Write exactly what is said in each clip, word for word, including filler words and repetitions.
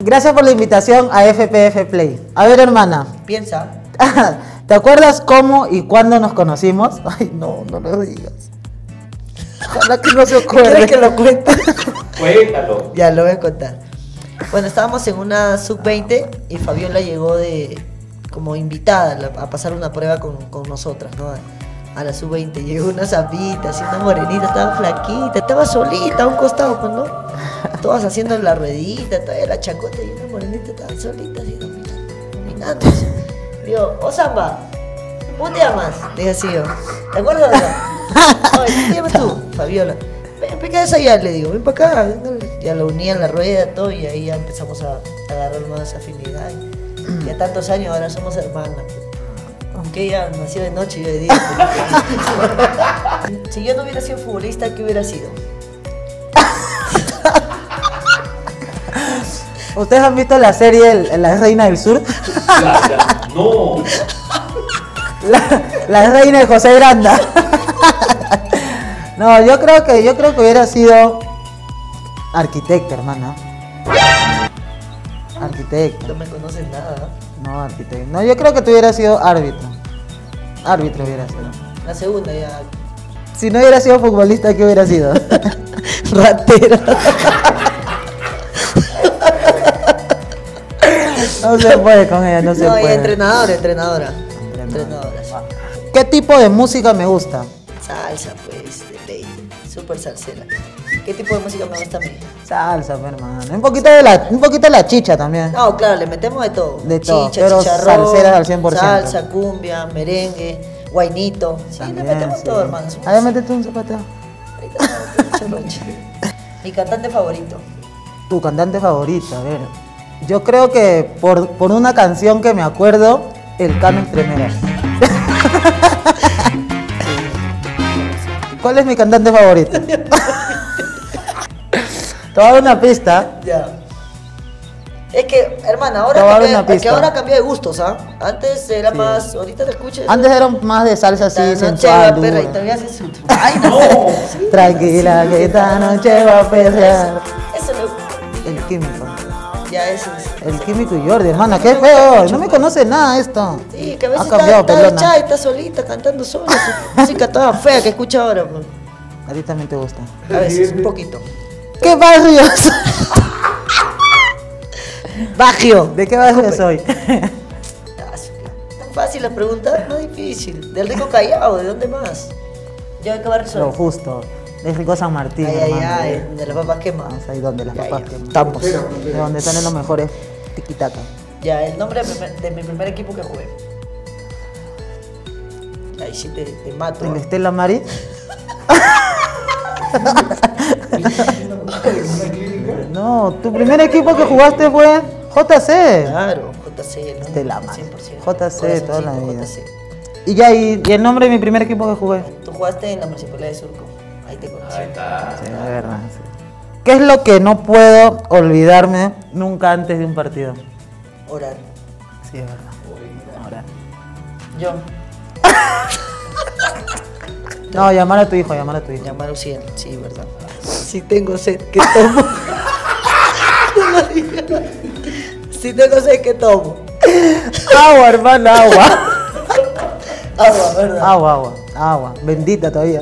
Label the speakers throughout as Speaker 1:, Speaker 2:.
Speaker 1: Gracias por la invitación a F P F Play. A ver, hermana.
Speaker 2: Piensa.
Speaker 1: ¿Te acuerdas cómo y cuándo nos conocimos? Ay, no, no lo digas. Ojalá que no se acuerde.
Speaker 2: ¿Quieres que lo cuente?
Speaker 3: Cuéntalo.
Speaker 2: Ya, lo voy a contar. Bueno, estábamos en una sub veinte y Fabiola llegó de como invitada a pasar una prueba con, con nosotras, ¿no? A la sub veinte. Llegó una zapita, así una morenita, estaba flaquita, estaba solita a un costado, pues, ¿no? Todas haciendo la ruedita, todavía la chacota y una morenita estaba solita, así, dominando. Digo, oh Samba, ¿cómo te llamas? Dije así yo. ¿Te acuerdas de la? Oye, ¿cómo te llamas tú? Fabiola. Ven, ven acá allá, le digo, ven para acá. Ya lo unía en la rueda, todo, y ahí ya empezamos a agarrar más afinidad. Y ya tantos años ahora somos hermanas. Aunque ella nació de noche y yo de día. Si yo no hubiera sido futbolista, ¿qué hubiera sido?
Speaker 1: ¿Ustedes han visto la serie La Reina del Sur?
Speaker 3: Ya, ya. No.
Speaker 1: La, la Reina de José Granda. No, yo creo que yo creo que hubiera sido arquitecto, hermano. Arquitecto.
Speaker 2: No me conoces nada.
Speaker 1: No, arquitecto. No, yo creo que tú hubieras sido árbitro. Árbitro hubiera sido.
Speaker 2: La segunda ya.
Speaker 1: Si no hubiera sido futbolista, ¿qué hubiera sido?
Speaker 2: Ratera.
Speaker 1: No se puede con ella, no se
Speaker 2: No,
Speaker 1: puede.
Speaker 2: y entrenadora, entrenadora.
Speaker 1: Entrenadora.
Speaker 2: Entrenadora, sí.
Speaker 1: ¿Qué tipo de música me gusta?
Speaker 2: Salsa, pues, de ley. Súper salsera. ¿Qué tipo de música me gusta a mí?
Speaker 1: Salsa, pues, hermano. Un poquito de la, un poquito de la chicha también.
Speaker 2: No, claro, le metemos de todo.
Speaker 1: De todo,
Speaker 2: Chicha,
Speaker 1: pero
Speaker 2: chicharrón,
Speaker 1: salsera al cien por ciento.
Speaker 2: salsa, cumbia, merengue, guainito. Sí,
Speaker 1: También,
Speaker 2: le metemos
Speaker 1: sí.
Speaker 2: todo, hermano. Somos-
Speaker 1: A ver, métete un zapateo.
Speaker 2: Ahorita no, pinche roche. Mi cantante favorito.
Speaker 1: Tu cantante favorito, a ver. Yo creo que por, por una canción que me acuerdo, El Cano Estremera. ¿Cuál es mi cantante favorito? Te voy a dar una pista.
Speaker 2: Ya. Es que, hermana, ahora,
Speaker 1: Te voy a dar
Speaker 2: cambié,
Speaker 1: una
Speaker 2: que
Speaker 1: pista.
Speaker 2: ahora cambió de gustos, ¿ah? Antes era
Speaker 1: Sí.
Speaker 2: más. Ahorita te escuchas.
Speaker 1: Antes eran más de salsa así,
Speaker 2: Esta noche
Speaker 1: sensual,
Speaker 2: va, perra, y
Speaker 1: dura.
Speaker 2: todavía haces su. ¡Ay, no!
Speaker 3: No.
Speaker 2: Sí,
Speaker 1: Tranquila, que esta noche va a perrear.
Speaker 2: Eso lo.
Speaker 1: El químico.
Speaker 2: Ya, ese es.
Speaker 1: El químico y Jordi, hermana, qué feo. No me conoce nada esto.
Speaker 2: Sí, que a veces
Speaker 1: Ha cambiado,
Speaker 2: está, está
Speaker 1: pelona.
Speaker 2: echada y está solita cantando sola. Su música toda fea que escucha ahora, pues.
Speaker 1: A ti también te gusta.
Speaker 2: A veces, un poquito.
Speaker 1: ¿Qué barrio?
Speaker 2: Bagio.
Speaker 1: ¿De qué barrio soy?
Speaker 2: Tan fácil la pregunta, no difícil. Del Rico Callao, ¿de dónde más? ¿Ya de qué barrio soy?
Speaker 1: Lo justo. De Rico San Martín,
Speaker 2: Ay, ay,
Speaker 1: hermano.
Speaker 2: ay, de las papas quemas.
Speaker 1: Vamos ahí donde las
Speaker 2: Ya,
Speaker 1: papas
Speaker 2: ya.
Speaker 1: queman.
Speaker 2: Estamos.
Speaker 1: De donde salen los mejores tiquitaca.
Speaker 2: Ya, el nombre de, primer- de mi primer equipo que jugué. Ahí sí te, te mato.
Speaker 1: ¿El Estela Mari? No, tu primer equipo que jugaste fue J C.
Speaker 2: Claro, J C. ¿no?
Speaker 1: Estela Mari.
Speaker 2: cien por ciento.
Speaker 1: J C toda la
Speaker 2: Corazoncito,
Speaker 1: vida.
Speaker 2: J C.
Speaker 1: Y ya, y, y el nombre de mi primer equipo que jugué.
Speaker 2: Tú jugaste en la Municipalidad de Surco. Ahí te conocí.
Speaker 3: Ahí está.
Speaker 1: Sí, de verdad. Sí. ¿Qué es lo que no puedo olvidarme nunca antes de un partido?
Speaker 2: Orar.
Speaker 1: Sí, es verdad. Ahora.
Speaker 2: Yo,
Speaker 1: No, llamar a tu hijo, llamar a tu hijo.
Speaker 2: llamar a Uciel. Sí, verdad. Si tengo sed, ¿qué tomo? No lo digas. Si tengo sed, ¿qué tomo?
Speaker 1: Agua, hermano, agua.
Speaker 2: Agua, ¿verdad?
Speaker 1: Agua, agua, agua. Bendita todavía.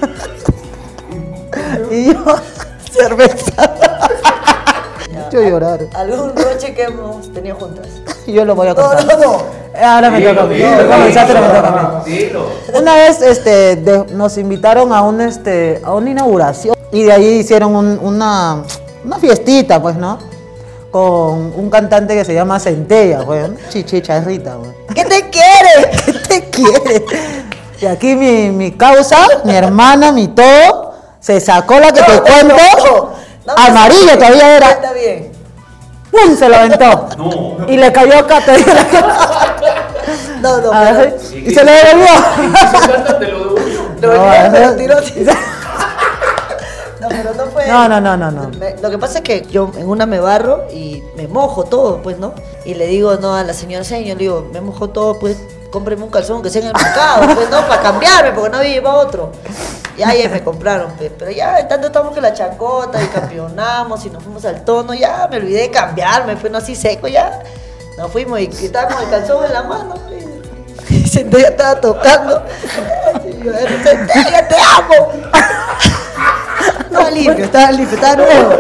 Speaker 1: Y yo, cerveza. Yo llorar.
Speaker 2: ¿Algún roche que hemos tenido juntas?
Speaker 1: Yo lo voy a
Speaker 2: No,
Speaker 1: contar.
Speaker 2: no, no.
Speaker 1: Eh, Ahora me toca a mí.
Speaker 3: Dilo,
Speaker 1: Tú
Speaker 3: dilo,
Speaker 1: comenzaste,
Speaker 3: dilo,
Speaker 1: me toca a mí.
Speaker 3: dilo.
Speaker 1: Una vez este, de- nos invitaron a, un, este, a una inauguración y de ahí hicieron un- una, una fiestita, pues, ¿no? Con un cantante que se llama Centella, pues, una chicharrita, pues.
Speaker 2: ¿Qué te quiere?
Speaker 1: ¿Qué te quiere? Y aquí mi, mi causa, mi hermana, mi todo, se sacó la que te cuento,
Speaker 2: No me-
Speaker 1: amarillo todavía era,
Speaker 2: Está bien.
Speaker 1: ¡pum! Se lo aventó.
Speaker 3: No.
Speaker 1: Y le cayó acá todavía.
Speaker 2: No, no,
Speaker 1: A
Speaker 2: pero-
Speaker 1: ver, y se lo devolvió.
Speaker 3: ¿Y si canta, te lo devolvió?
Speaker 2: Lo
Speaker 1: No,
Speaker 2: venía,
Speaker 1: ajá.
Speaker 2: pero tiró así. No, pero no fue.
Speaker 1: No, no, no, no, no.
Speaker 2: Me- lo que pasa es que yo en una me barro y me mojo todo, pues, ¿no? Y le digo, no, a la señora señor, le digo, me mojo todo, pues, cómpreme un calzón que sea en el mercado, pues, ¿no? Para cambiarme, porque no había llevado otro. Ya, ya me compraron, pe, pero ya, de tanto estamos que la chacota y campeonamos y nos fuimos al tono, ya me olvidé de cambiarme, fue no así seco, ya. Nos fuimos y estaba con el calzón en la mano, pe. Y Centella estaba tocando. Y yo, Centella, te amo. Estaba limpio, estaba limpio, estaba nuevo.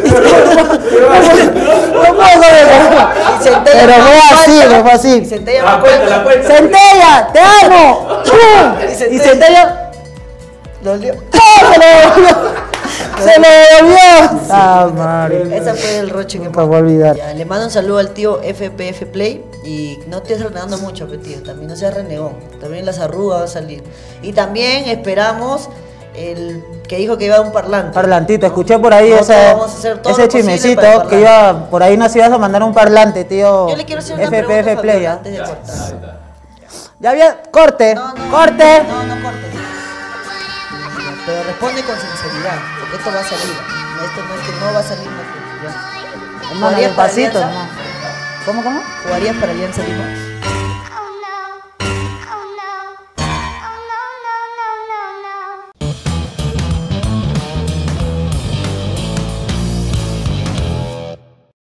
Speaker 1: No puedo saber.
Speaker 2: Y Centella
Speaker 1: Pero
Speaker 2: me
Speaker 1: fue así,
Speaker 2: falta,
Speaker 1: no fue
Speaker 2: y
Speaker 1: así.
Speaker 2: Centella
Speaker 3: La
Speaker 2: me
Speaker 3: cuenta,
Speaker 2: falta.
Speaker 3: la cuenta.
Speaker 1: ¡Centella, te amo! ¡Pum!
Speaker 2: Y Centella-
Speaker 1: Y Centella
Speaker 2: Dolió.
Speaker 1: ¡oh, se lo devolvió! ¡Se lo devolvió! ¡Ah, madre!
Speaker 2: Esa fue el roche que
Speaker 1: No puedo olvidar.
Speaker 2: Ya, le mando un saludo al tío F P F Play y no te estés renegando mucho, pe, tío. También no seas renegón. También las arrugas van a salir. Y también esperamos el que dijo que iba a un parlante.
Speaker 1: Parlantito, escuché por ahí
Speaker 2: Nosotros
Speaker 1: ese,
Speaker 2: vamos a hacer todo
Speaker 1: ese
Speaker 2: lo posible
Speaker 1: chismecito
Speaker 2: para el
Speaker 1: que iba, por ahí nos ibas a mandar un parlante, tío.
Speaker 2: Yo le quiero hacer una
Speaker 1: F P
Speaker 2: pregunta
Speaker 1: F
Speaker 2: a
Speaker 1: Play,
Speaker 2: Fabiola
Speaker 1: ¿ah?
Speaker 2: antes de
Speaker 3: Ya,
Speaker 2: cortar.
Speaker 3: ahí está.
Speaker 1: Ya había, corte,
Speaker 2: No, no,
Speaker 1: corte.
Speaker 2: No, no cortes. Pero responde con sinceridad, porque esto va a salir. Esto no es que no va a salir. No, ya.
Speaker 1: Hermano,
Speaker 2: ¿Jugarías para
Speaker 1: despacito,
Speaker 2: Alianza?
Speaker 1: hermano. ¿Cómo, cómo?
Speaker 2: ¿Jugarías para Alianza Lima?